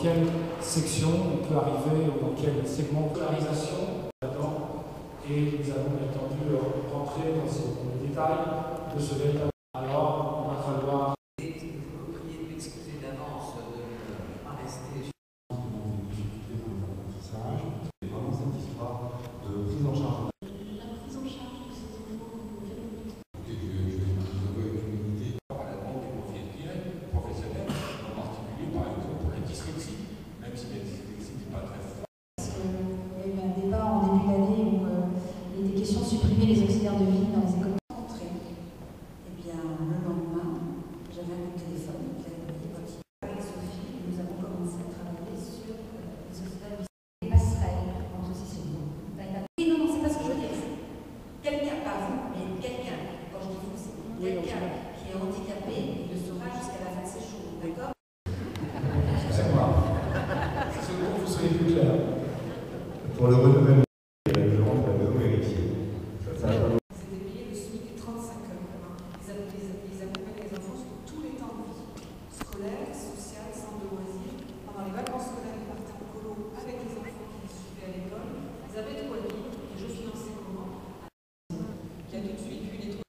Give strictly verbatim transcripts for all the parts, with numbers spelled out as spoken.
quelle section on peut arriver ou dans quel segment de polarisation là-dedans. Et nous allons bien entendu rentrer dans, ces, dans les détails de ce véritable. Alors, il va falloir. Et vous me priez de m'excuser d'avance de ne pas rester. Des difficultés dans les apprentissages. C'est vraiment cette histoire de prise en charge. La prise en charge de ces enfants. Je vais vous avouer avec humilité. À la demande des professionnels, professionnels, en particulier par exemple pour la dyslexie, même si la dyslexie n'est pas très forte. Parce qu'il y a eu un débat en début d'année où euh, il était question de supprimer les auxiliaires de vie dans les écoles. Eh bien, le lendemain, j'avais un coup de téléphone qui avait dit avec Sophie, nous avons commencé à travailler sur euh, les auxiliaires de vie. Les passerelles entre ces secondes. Oui, non, non, c'est pas ce que je veux dire. Quelqu'un, pas vous, mais quelqu'un, quand je dis vous, c'est quelqu'un qui est handicapé, il le saura jusqu'à la fin de ses jours, d'accord? Excusez-moi. C'est pour que vous soyez plus clair. Pour le renouvellement des règlements de la maison vérifiée. C'était payé le SMIC trente-cinq heures. Ils accompagnaient les enfants sur tous les temps de vie, scolaire, social, centre de loisirs. Pendant les vacances scolaires, ils partaient en colo avec les enfants qui les suivaient à l'école. Ils avaient de quoi vivre et je finançais comment? Qui a tout de suite vu les trois.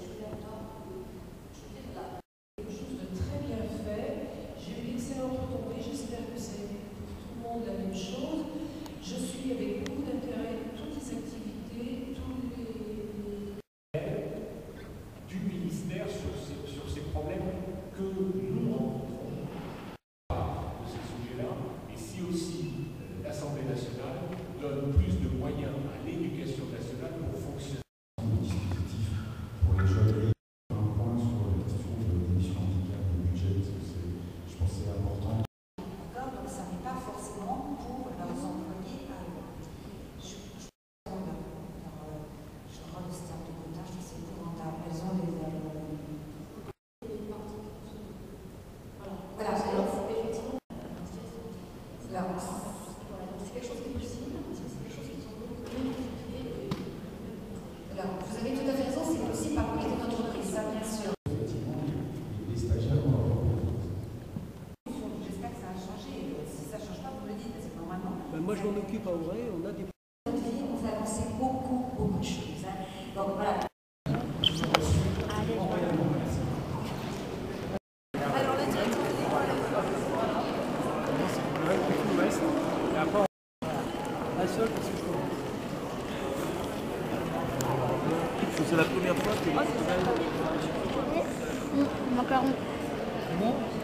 Quelque chose de très bien fait. J'ai eu d'excellentes retombées. J'espère que c'est pour tout le monde la même chose. Je suis avec beaucoup d'intérêt toutes les activités, tous les. Du ministère sur ces, sur ces problèmes que nous rencontrons de ces sujets-là, et si aussi euh, l'Assemblée nationale donne plus de moyens à l'éducation nationale pour fonctionner. Le dispositif pour les jeunes. Un point sur la question de l'émission handicap et du budget, parce que c'est, je pense que c'est important. D'accord, donc ça n'est pas forcément pour leurs employés à eux. Je, je, leur, leur, je rends le système de quota, je trouve que c'est épouvantable. Elles ont les. Euh, voilà, alors, effectivement. Alors, c'est quelque chose qui est possible, c'est quelque chose qui sont beaucoup plus motivés. Alors, vous avez tout à fait raison, c'est possible par comité d'entreprise, ça bien sûr. Effectivement, les stagiaires ont leur propre. J'espère que ça a changé. Si ça ne change pas, vous me le dites, parce que normalement. Ben moi, je m'en occupe en vrai, on a des. Notre vie, on fait avancer beaucoup, beaucoup de choses. Hein. Donc voilà. Alors, la direction de l'école. Un seul, parce que je c'est la première fois que. Macaron. Comment?